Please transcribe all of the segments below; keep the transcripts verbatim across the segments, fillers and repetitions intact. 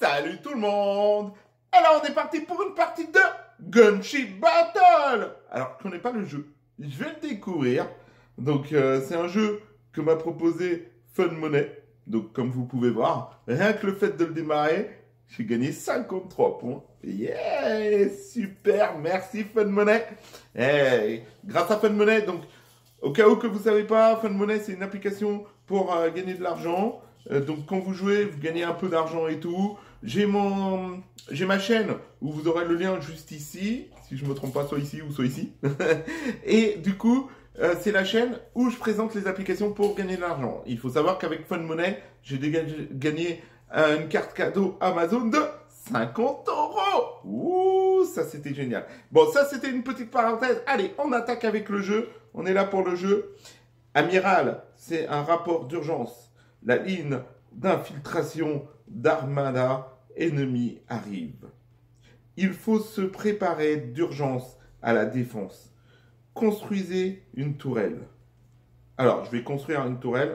Salut tout le monde! Alors on est parti pour une partie de Gunship Battle! Alors je connais pas le jeu, je vais le découvrir. Donc euh, c'est un jeu que m'a proposé Fun Money. Donc comme vous pouvez voir, rien que le fait de le démarrer, j'ai gagné cinquante-trois points. Yeah! Super, merci Fun Money! Hey, grâce à Fun Money, donc au cas où que vous ne savez pas, Fun Money c'est une application pour euh, gagner de l'argent. Euh, donc quand vous jouez, vous gagnez un peu d'argent et tout. J'ai mon, j'ai ma chaîne où vous aurez le lien juste ici, si je me trompe pas, soit ici ou soit ici. Et du coup, euh, c'est la chaîne où je présente les applications pour gagner de l'argent. Il faut savoir qu'avec Fun Money, j'ai gagné euh, une carte cadeau Amazon de cinquante euros. Ouh, ça c'était génial. Bon, ça c'était une petite parenthèse. Allez, on attaque avec le jeu. On est là pour le jeu. Amiral, c'est un rapport d'urgence. La ligne d'infiltration d'armada ennemie arrive. Il faut se préparer d'urgence à la défense. Construisez une tourelle. Alors, je vais construire une tourelle.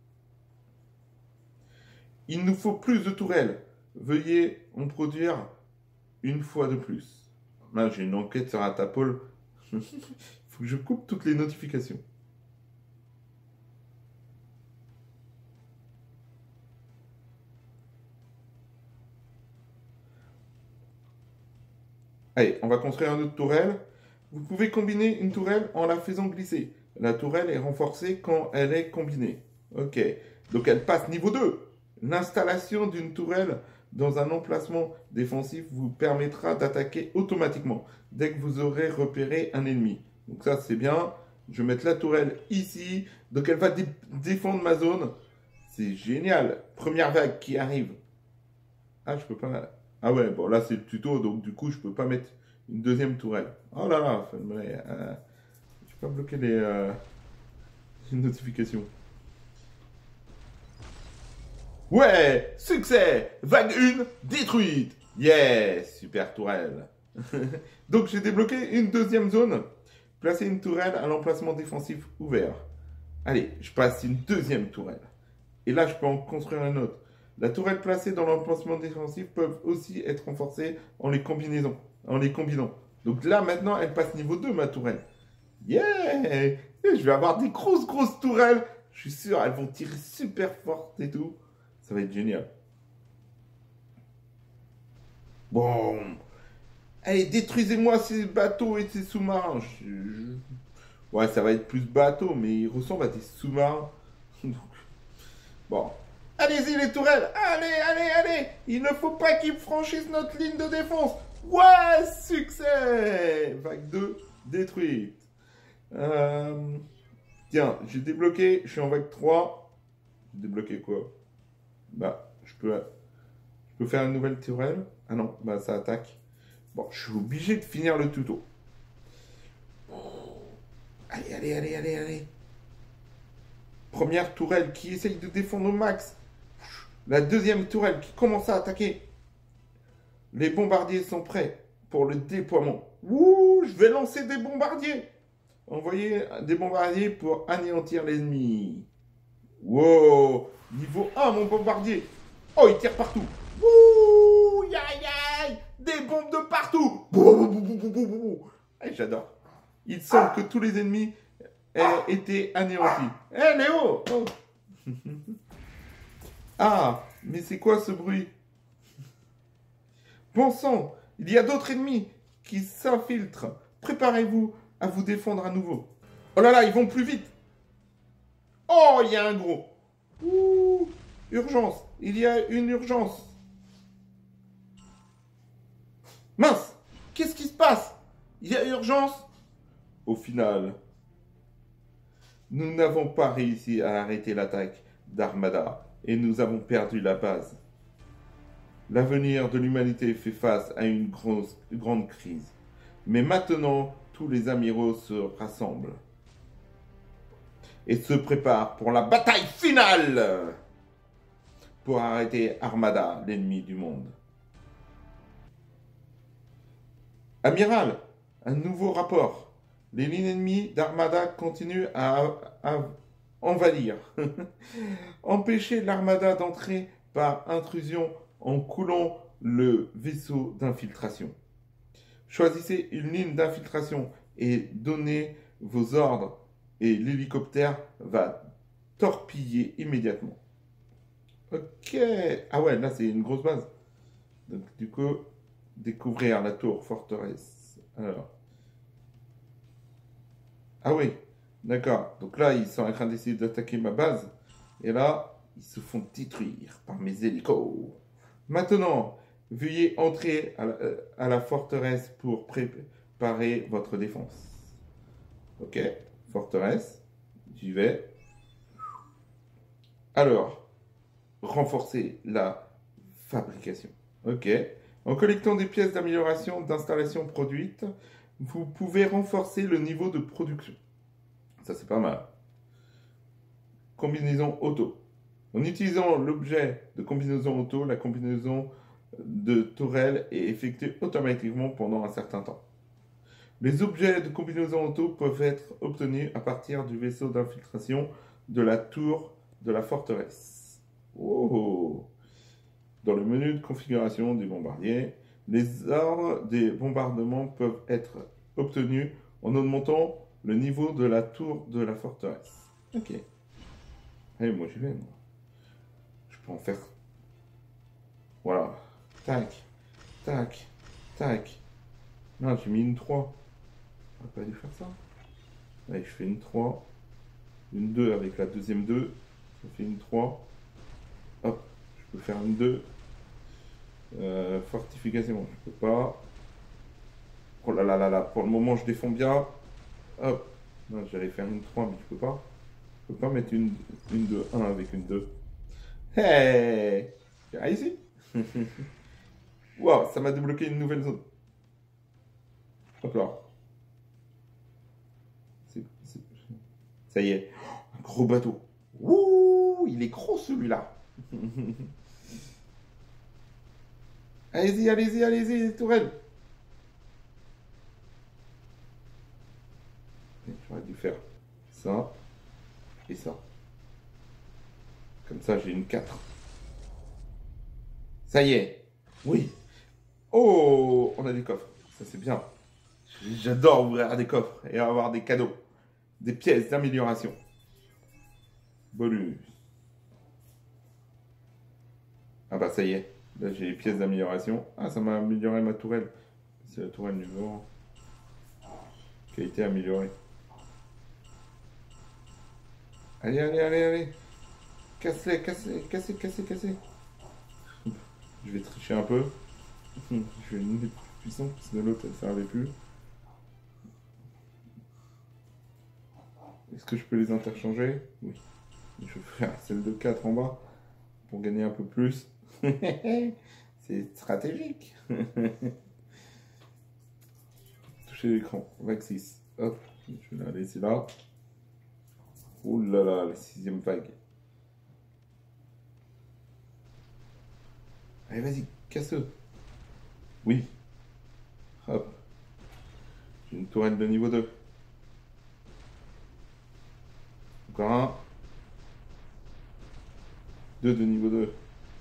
Il nous faut plus de tourelles. Veuillez en produire une fois de plus. Là, j'ai une enquête sur Atapol. Il faut que je coupe toutes les notifications. Allez, on va construire une autre tourelle. Vous pouvez combiner une tourelle en la faisant glisser. La tourelle est renforcée quand elle est combinée. Ok, donc elle passe niveau deux. L'installation d'une tourelle dans un emplacement défensif vous permettra d'attaquer automatiquement dès que vous aurez repéré un ennemi. Donc ça c'est bien. Je vais mettre la tourelle ici. Donc elle va dé défendre ma zone. C'est génial. Première vague qui arrive. Ah, je peux pas... Ah ouais, bon là c'est le tuto, donc du coup je peux pas mettre une deuxième tourelle. Oh là là, euh, je peux pas bloquer les, euh, les notifications. Ouais, succès! Vague un détruite! Yes, super tourelle. Donc j'ai débloqué une deuxième zone. Placez une tourelle à l'emplacement défensif ouvert. Allez, je passe une deuxième tourelle. Et là je peux en construire une autre. La tourelle placée dans l'emplacement défensif peuvent aussi être renforcées en les combinaisons, en les combinant. Donc là, maintenant, elle passe niveau deux, ma tourelle. Yeah! Et je vais avoir des grosses, grosses tourelles. Je suis sûr, elles vont tirer super fortes et tout. Ça va être génial. Bon. Allez, détruisez-moi ces bateaux et ces sous-marins. Je... Je... Ouais, ça va être plus bateaux, mais ils ressemblent à des sous-marins. Bon. Allez-y les tourelles, allez, allez, allez. Il ne faut pas qu'ils franchissent notre ligne de défense. Ouais, succès. Vague deux, détruite. Euh... Tiens, j'ai débloqué, je suis en vague trois. J'ai débloqué quoi? Bah, je peux, je peux faire une nouvelle tourelle. Ah non, bah ça attaque. Bon, je suis obligé de finir le tuto. Allez, allez, allez, allez, allez. Première tourelle qui essaye de défendre au max. La deuxième tourelle qui commence à attaquer. Les bombardiers sont prêts pour le déploiement. Ouh, je vais lancer des bombardiers. Envoyer des bombardiers pour anéantir l'ennemi. Wow, niveau un, mon bombardier. Oh, il tire partout. Ouh, aïe, aïe, des bombes de partout. J'adore. Il semble que tous les ennemis aient été anéantis. Hé, hey, Léo, oh. Ah, mais c'est quoi ce bruit? Bon sang, il y a d'autres ennemis qui s'infiltrent. Préparez-vous à vous défendre à nouveau. Oh là là, ils vont plus vite. Oh, il y a un gros. Ouh, urgence, il y a une urgence. Mince, qu'est-ce qui se passe? Il y a urgence? Au final, nous n'avons pas réussi à arrêter l'attaque d'Armada. Et nous avons perdu la base. L'avenir de l'humanité fait face à une grosse, grande crise. Mais maintenant, tous les amiraux se rassemblent et se préparent pour la bataille finale pour arrêter Armada, l'ennemi du monde. Amiral, un nouveau rapport. Les lignes ennemies d'Armada continuent à, à envahir. Empêcher l'Armada d'entrer par intrusion en coulant le vaisseau d'infiltration. Choisissez une ligne d'infiltration et donnez vos ordres et l'hélicoptère va torpiller immédiatement. Ok. Ah ouais, là c'est une grosse base. Donc du coup, découvrir la tour forteresse. Alors. Ah oui, d'accord. Donc là, ils sont en train d'essayer d'attaquer ma base. Et là, ils se font détruire par mes hélicos. Maintenant, veuillez entrer à la, euh, à la forteresse pour préparer votre défense. Ok, forteresse, j'y vais. Alors, renforcer la fabrication. Ok. En collectant des pièces d'amélioration d'installation produites, vous pouvez renforcer le niveau de production. Ça, c'est pas mal. Combinaison auto. En utilisant l'objet de combinaison auto, la combinaison de tourelle est effectuée automatiquement pendant un certain temps. Les objets de combinaison auto peuvent être obtenus à partir du vaisseau d'infiltration de la tour de la forteresse. Oh. Dans le menu de configuration du bombardier, les ordres des bombardements peuvent être obtenus en augmentant le niveau de la tour de la forteresse. Ok. Allez, moi j'y vais. Moi. Je peux en faire. Voilà. Tac. Tac. Tac. Non, j'ai mis une trois. On va pas dû faire ça. Allez, je fais une trois. Une deux avec la deuxième deux. Ça fait une trois. Hop. Je peux faire une deux. Euh, fortification, je peux pas. Oh là là là là, pour le moment je défends bien. Hop. Non, j'allais faire une trois, mais je peux pas. Je peux pas mettre une, une deux, un avec une deux. Hey! J'ai réussi! Wow, ça m'a débloqué une nouvelle zone. Hop là. C'est, c'est... Ça y est. Un gros bateau. Ouh, il est gros celui-là. Allez-y, allez-y, allez-y, tourelle. J'aurais dû faire ça et ça. Comme ça, j'ai une quatre. Ça y est. Oui. Oh, on a des coffres. Ça, c'est bien. J'adore ouvrir des coffres et avoir des cadeaux. Des pièces d'amélioration. Bonus. Ah bah ça y est. Là, j'ai les pièces d'amélioration. Ah, ça m'a amélioré ma tourelle. C'est la tourelle numéro un. Qualité améliorée. Allez, allez, allez, allez. Cassez, cassez, cassez, cassez, cassez. Je vais tricher un peu. Je vais une des plus puissantes parce que l'autre elle ne servait plus. Est-ce que je peux les interchanger? Oui. Je vais faire celle de quatre en bas pour gagner un peu plus. C'est stratégique. Toucher l'écran. Vaxis. Hop. Je vais la laisser là. Ouh là là, la sixième vague. Allez, vas-y, casse-le. Oui. Hop. J'ai une tourelle de niveau deux. Encore un. Deux de niveau deux.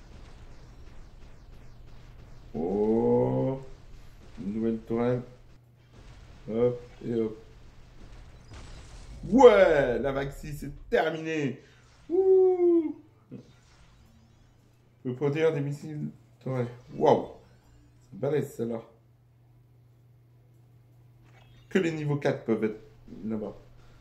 Oh. Une nouvelle tourelle. Hop et hop. Ouais, la vague six c'est terminé. Ouh. Je peux produire des missiles tourelles. Waouh. C'est balèze celle-là. Que les niveaux quatre peuvent être là-bas.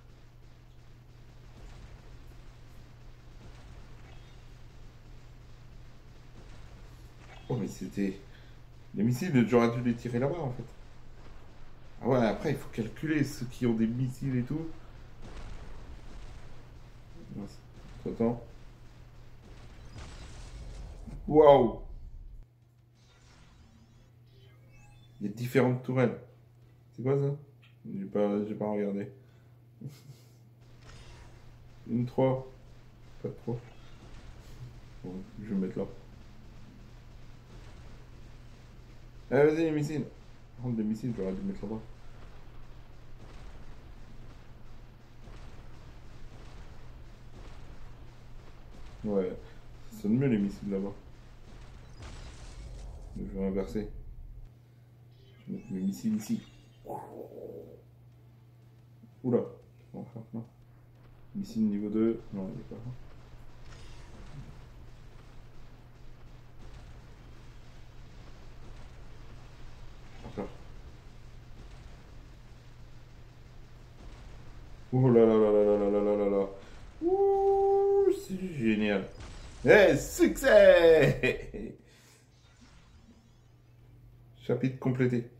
Oh mais c'était... Les missiles, j'aurais dû les tirer là-bas en fait. Ah ouais, après il faut calculer ceux qui ont des missiles et tout. Attends. Waouh. Il y a différentes tourelles. C'est quoi ça? J'ai pas, j'ai pas regardé. Une trois. Pas de trois. Bon, je vais mettre là. Allez, vas-y, les missiles. Par contre, des missiles, j'aurais dû mettre là-bas. Ouais, ça sonne mieux les missiles là-bas. Je vais inverser. Je vais mettre mes missiles ici. Oula. Non. Missile niveau deux. Non, il est pas là. Encore. Oh là là là là là là là là là. Ouh, c'est génial. Eh, succès! Chapitre complété.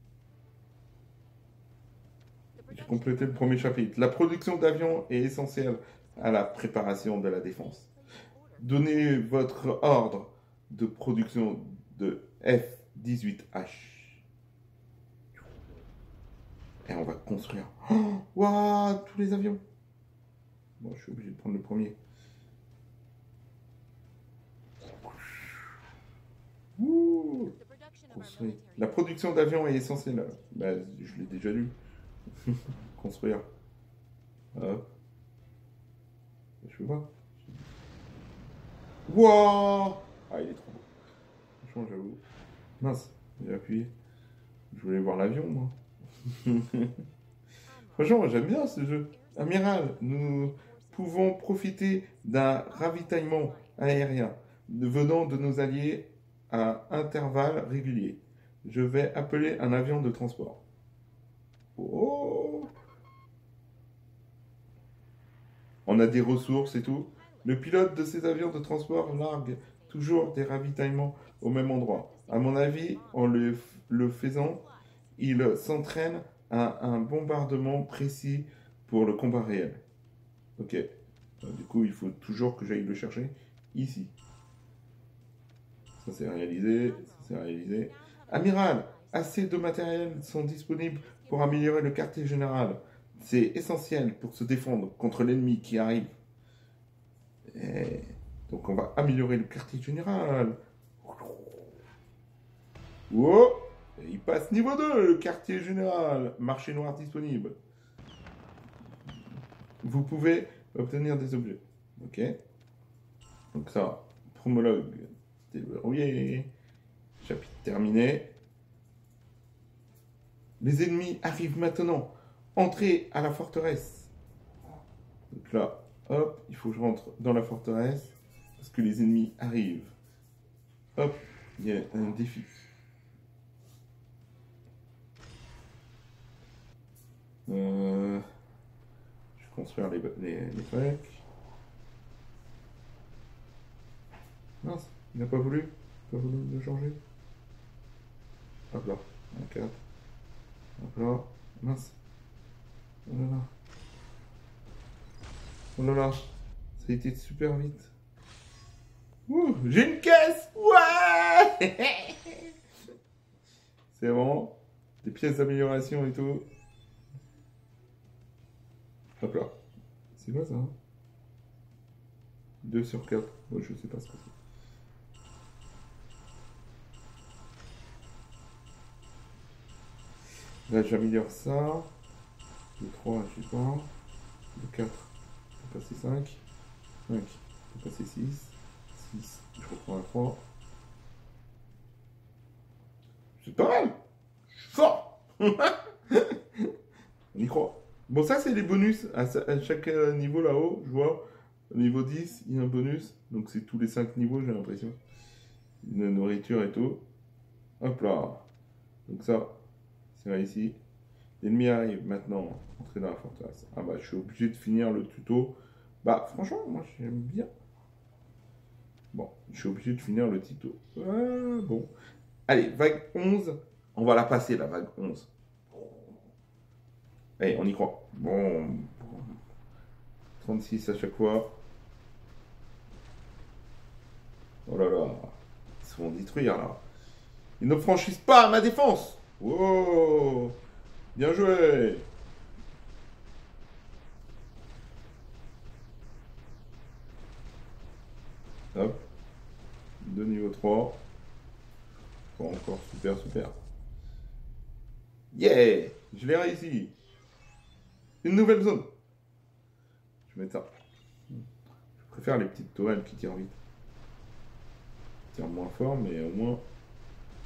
J'ai complété le premier chapitre. La production d'avions est essentielle à la préparation de la défense. Donnez votre ordre de production de F dix-huit H. Et on va construire. Oh, waouh, tous les avions. Bon, je suis obligé de prendre le premier. Ouh, construit. La production d'avions est essentielle. Bah, je l'ai déjà lu. Construire. Hop. Je peux pas. Wouah! Ah, il est trop beau. Franchement, j'avoue. Mince, j'ai appuyé. Je voulais voir l'avion, moi. Franchement, j'aime bien ce jeu. Amiral, nous pouvons profiter d'un ravitaillement aérien venant de nos alliés à intervalles réguliers. Je vais appeler un avion de transport. Oh! On a des ressources et tout. Le pilote de ces avions de transport largue toujours des ravitaillements au même endroit. À mon avis, en le, le faisant, il s'entraîne à un bombardement précis pour le combat réel. Ok. Du coup, il faut toujours que j'aille le chercher ici. Ça c'est réalisé. Ça c'est réalisé. Amiral, assez de matériel sont disponibles pour améliorer le quartier général. C'est essentiel pour se défendre contre l'ennemi qui arrive. Et donc on va améliorer le quartier général. Oh, il passe niveau deux, le quartier général. Marché noir disponible. Vous pouvez obtenir des objets. Ok. Donc ça, promologue déverrouillé. Chapitre terminé. Les ennemis arrivent maintenant. Entrez à la forteresse. Donc là, hop, il faut que je rentre dans la forteresse. Parce que les ennemis arrivent. Hop, il y a un défi. Euh, je vais construire les, les, les trucs. Mince, il n'a pas voulu. Il n'a pas voulu le changer. Hop là, un quatre. Hop là, mince. Oh là là. Oh là là. Ça a été super vite. Ouh, j'ai une caisse. Ouais. C'est vraiment des pièces d'amélioration et tout. Hop là. C'est quoi ça? deux sur quatre. Moi, je sais pas ce que c'est. Là, j'améliore ça. Le trois, je sais pas. Le quatre, je peux passer cinq. cinq, je peux passer six. six, je reprends un trois. C'est pas mal. Je suis fort. On y croit. Bon, ça, c'est les bonus. À chaque niveau là-haut, je vois. Au niveau dix, il y a un bonus. Donc, c'est tous les cinq niveaux, j'ai l'impression. Une nourriture et tout. Hop là. Donc, ça, c'est là ici. L'ennemi arrive maintenant. Entrer dans la forteresse. Ah bah, je suis obligé de finir le tuto. Bah, franchement, moi, j'aime bien. Bon, je suis obligé de finir le tuto. Ah, bon. Allez, vague onze. On va la passer, la vague onze. Allez, on y croit. Bon. trente-six à chaque fois. Oh là là. Ils se font détruire, là. Ils ne franchissent pas ma défense. Wow. Bien joué. Hop. De niveau trois. Bon, encore super, super. Yeah. Je l'ai réussi. Une nouvelle zone. Je vais mettre ça. Je préfère les petites tourelles qui tirent vite. Tirent moins fort, mais au moins...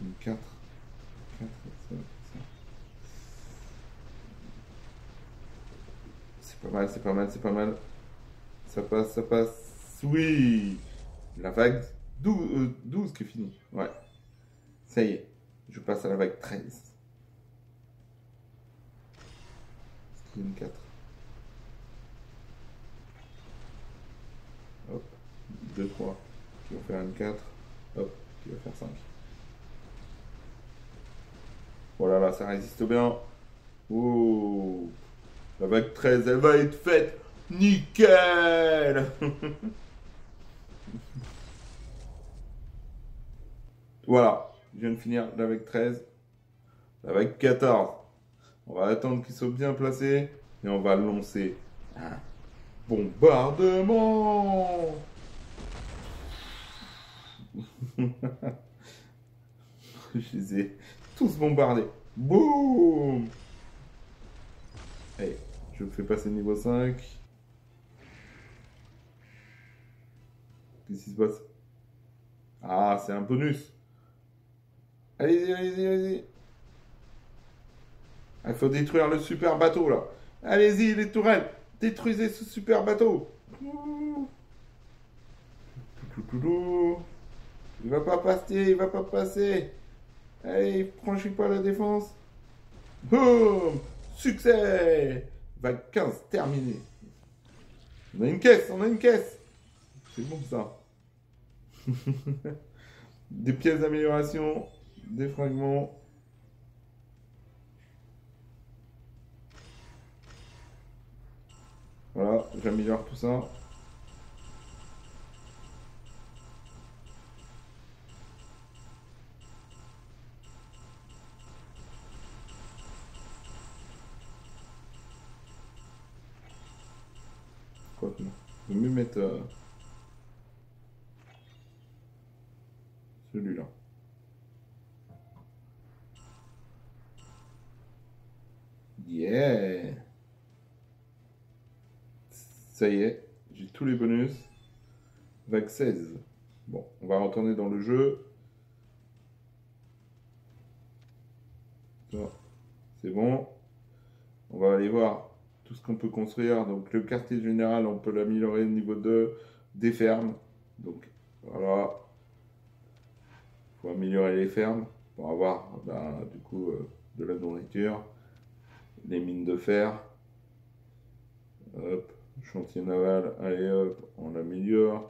Une quatre. quatre, ça, ça. C'est pas mal, c'est pas mal, c'est pas mal. Ça passe, ça passe. Oui. La vague douze, euh, douze qui est finie. Ouais. Ça y est. Je passe à la vague treize. C'est une quatre. Hop. deux, trois. Qui va faire une quatre. Hop. Qui va faire cinq. Voilà, là, ça résiste bien. Oh. La vague treize, elle va être faite. Nickel. Voilà. Je viens de finir la vague treize. La vague quatorze. On va attendre qu'il soit bien placé. Et on va lancer un bombardement. Je les ai tous bombardés. Boum. Allez, je me fais passer niveau cinq. Qu'est-ce qui se passe? Ah, c'est un bonus. Allez-y, allez-y, allez-y. Il faut détruire le super bateau, là. Allez-y, les tourelles. Détruisez ce super bateau. Il va pas passer, il va pas passer. Allez, franchis pas la défense. Boum. Succès. Vague quinze, terminé. On a une caisse, on a une caisse. C'est bon ça. Des pièces d'amélioration, des fragments. Voilà, j'améliore tout ça. Quoi que non. Je vais mieux mettre euh, celui-là. Yeah! Ça y est, j'ai tous les bonus. Vague seize. Bon, on va retourner dans le jeu. C'est bon. On va aller voir tout ce qu'on peut construire. Donc le quartier général, on peut l'améliorer au niveau deux des fermes. Donc voilà. Il faut améliorer les fermes pour avoir ben, du coup euh, de la nourriture. Les mines de fer. Hop. Chantier naval. Allez hop, on l'améliore.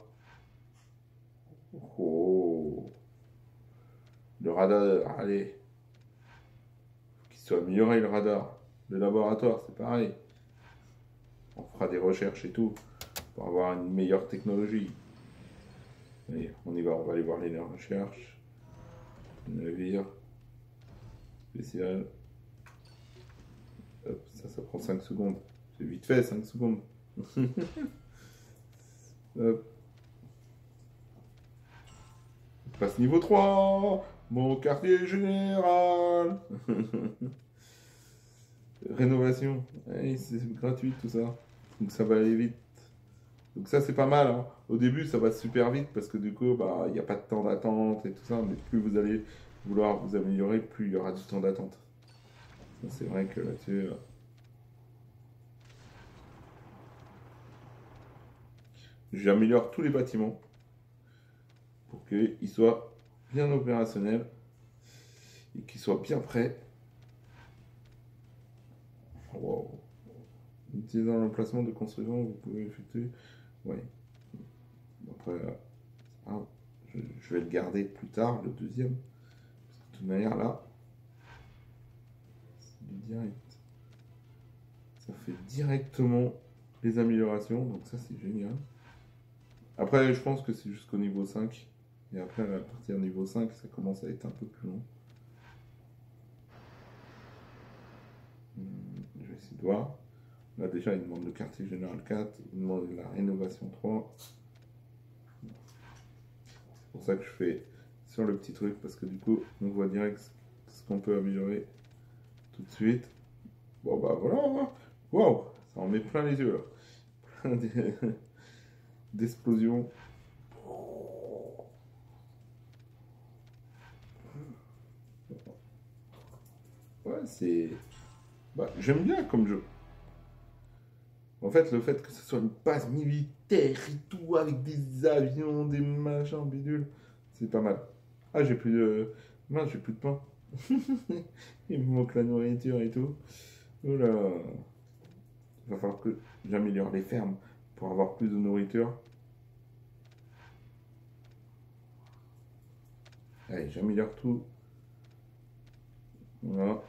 Oh. Le radar, allez. Qu'il soit amélioré le radar. Le laboratoire, c'est pareil. On fera des recherches et tout pour avoir une meilleure technologie. Allez, on y va, on va aller voir les recherches. Navire. Spécial. Hop, ça, ça prend cinq secondes. C'est vite fait, cinq secondes. Hop. On passe niveau trois. Mon quartier général. Rénovation. Hey, c'est gratuit tout ça. Donc ça va aller vite. Donc ça c'est pas mal. Hein. Au début ça va super vite parce que du coup bah il n'y a pas de temps d'attente et tout ça. Mais plus vous allez vouloir vous améliorer, plus il y aura du temps d'attente. C'est vrai que là-dessus... Euh... J'améliore tous les bâtiments pour qu'ils soient bien opérationnels et qu'ils soient bien prêts. Wow. En utilisant l'emplacement de construction, vous pouvez effectuer. Oui. Après, ah, je, je vais le garder plus tard, le deuxième. Parce que de toute manière, là, c'est du direct. Ça fait directement les améliorations, donc ça c'est génial. Après, je pense que c'est jusqu'au niveau cinq. Et après, à partir du niveau cinq, ça commence à être un peu plus long. Je vais essayer de voir. Là, déjà, il demande le quartier général quatre, il demande la rénovation trois. C'est pour ça que je fais sur le petit truc, parce que du coup, on voit direct ce qu'on peut améliorer tout de suite. Bon, bah voilà. Waouh, ça en met plein les yeux, là. Plein d'explosions. ouais, c'est... Bah, j'aime bien comme jeu. En fait, le fait que ce soit une base militaire et tout, avec des avions, des machins, bidules, c'est pas mal. Ah, j'ai plus de... Mince, j'ai plus de pain. Il me manque la nourriture et tout. Oula. Il va falloir que j'améliore les fermes pour avoir plus de nourriture. Allez, j'améliore tout. Voilà.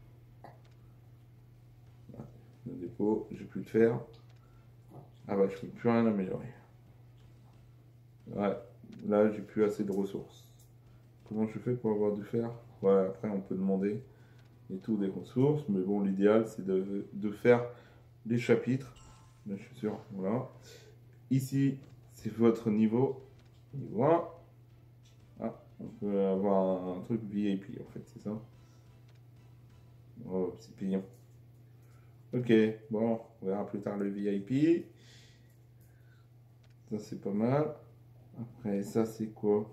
Le dépôt, j'ai plus de fer. Ah bah, je peux plus rien améliorer. Ouais, là, j'ai plus assez de ressources. Comment je fais pour avoir du fer? Ouais, après, on peut demander et tout des ressources. Mais bon, l'idéal, c'est de, de faire les chapitres. Là, je suis sûr. Voilà. Ici, c'est votre niveau. Niveau un. Ah, on peut avoir un, un truc V I P, en fait, c'est ça. Oh, c'est payant. Ok, bon, on verra plus tard le V I P. Ça, c'est pas mal. Après, ça, c'est quoi?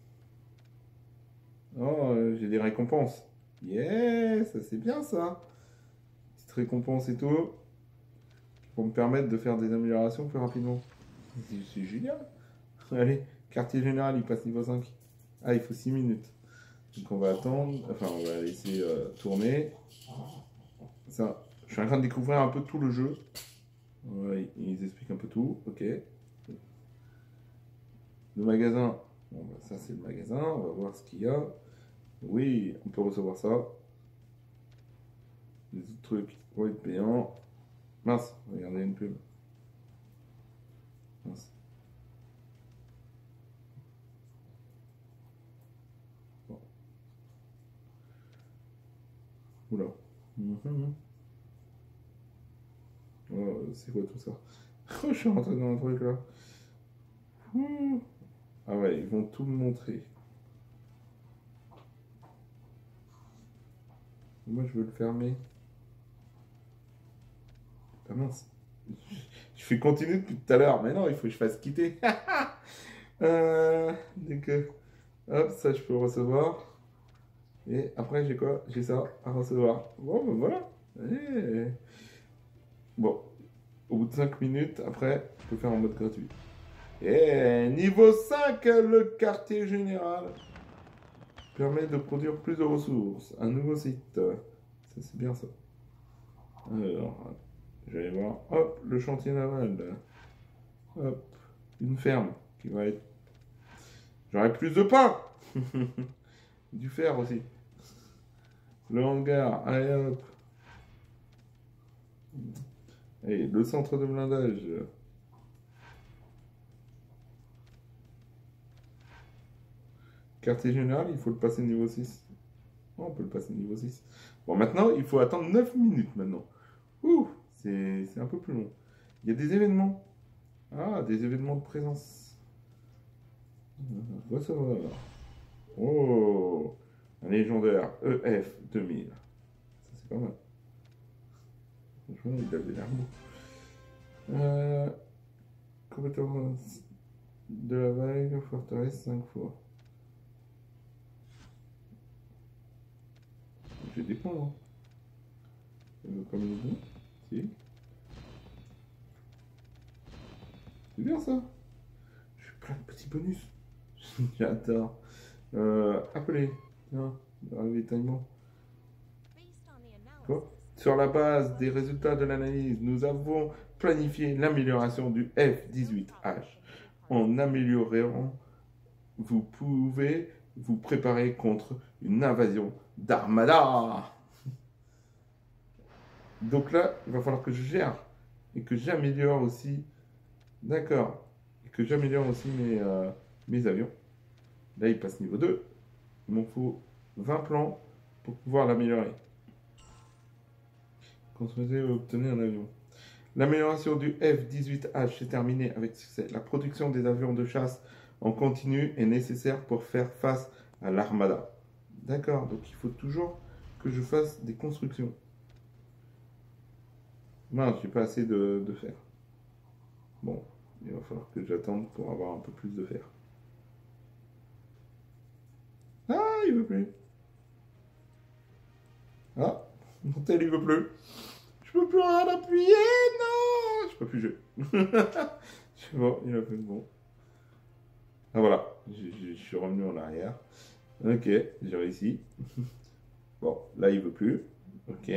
Oh, euh, j'ai des récompenses. Yeah, ça, c'est bien, ça. Petite récompense et tout. Pour me permettre de faire des améliorations plus rapidement. C'est c'est génial. Allez, quartier général, il passe niveau cinq. Ah, il faut six minutes. Donc, on va attendre. Enfin, on va laisser euh, tourner. Ça, je suis en train de découvrir un peu tout le jeu. Ouais, ils expliquent un peu tout. Ok. Le magasin, bon, bah, ça c'est le magasin, on va voir ce qu'il y a. Oui, on peut recevoir ça. Les autres trucs vont être payants. Mince, regardez une pub. Mince. Bon. Oula. Mm-hmm. Oh, c'est quoi tout ça? Je suis rentré dans un truc là. Ouh. Ah ouais, ils vont tout me montrer. Moi je veux le fermer. Ah mince. Je fais continuer depuis tout à l'heure, mais non, il faut que je fasse quitter. euh, donc, euh, hop, ça je peux le recevoir. Et après j'ai quoi? J'ai ça à recevoir. Bon, ben voilà. Et... Bon, au bout de cinq minutes, après, je peux faire en mode gratuit. Et niveau cinq, le quartier général permet de produire plus de ressources. Un nouveau site. Ça, c'est bien ça. Alors, je vais voir. Hop, le chantier naval. Hop, une ferme qui va être. J'aurai plus de pain. Du fer aussi. Le hangar. Allez hop. Et le centre de blindage. Quartier général, il faut le passer niveau six. Oh, on peut le passer niveau six. Bon, maintenant, il faut attendre neuf minutes maintenant. Ouh, c'est un peu plus long. Il y a des événements. Ah, des événements de présence. Recevoir. Oh, un légendaire E F deux mille. Ça, c'est pas mal. Franchement, il avait l'air beau. Euh, compétence de la vague, forteresse cinq fois. J'ai des points, hein. Comme il dit. Si. C'est bien ça. J'ai plein de petits bonus. J'adore. Euh, appelez. Tiens, ravitaillement. Quoi? Sur la base des résultats de l'analyse, nous avons planifié l'amélioration du F dix-huit H. En améliorant, vous pouvez vous préparer contre une invasion d'Armada. Donc là, il va falloir que je gère et que j'améliore aussi. D'accord. Et que j'améliore aussi mes, euh, mes avions. Là, il passe niveau deux. Il m'en faut vingt plans pour pouvoir l'améliorer. Construisez et obtenez un avion. L'amélioration du F dix-huit H est terminée avec succès. La production des avions de chasse en continu est nécessaire pour faire face à l'Armada. D'accord, donc il faut toujours que je fasse des constructions. Mince, j'ai pas assez de, de fer. Bon, il va falloir que j'attende pour avoir un peu plus de fer. Ah, il veut plus. Ah, Mon tel, il veut plus. Je peux plus rien appuyer, non. Je peux plus jouer. C'est bon, il a fait bon. Ah voilà, je suis revenu en arrière. Ok, j'ai réussi. Bon, là, il veut plus. Ok.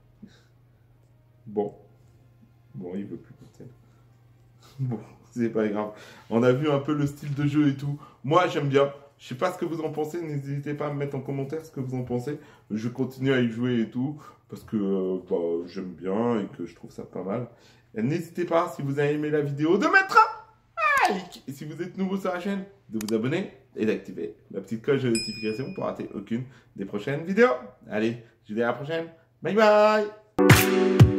Bon. Bon, il veut plus peut-être. Bon, c'est pas grave. On a vu un peu le style de jeu et tout. Moi, j'aime bien. Je sais pas ce que vous en pensez. N'hésitez pas à me mettre en commentaire ce que vous en pensez. Je continue à y jouer et tout. Parce que euh, bah, j'aime bien et que je trouve ça pas mal. N'hésitez pas, si vous avez aimé la vidéo, de mettre un like. Et si vous êtes nouveau sur la chaîne, de vous abonner et d'activer la petite cloche de notification pour rater aucune des prochaines vidéos. Allez, je vous dis à la prochaine. Bye bye.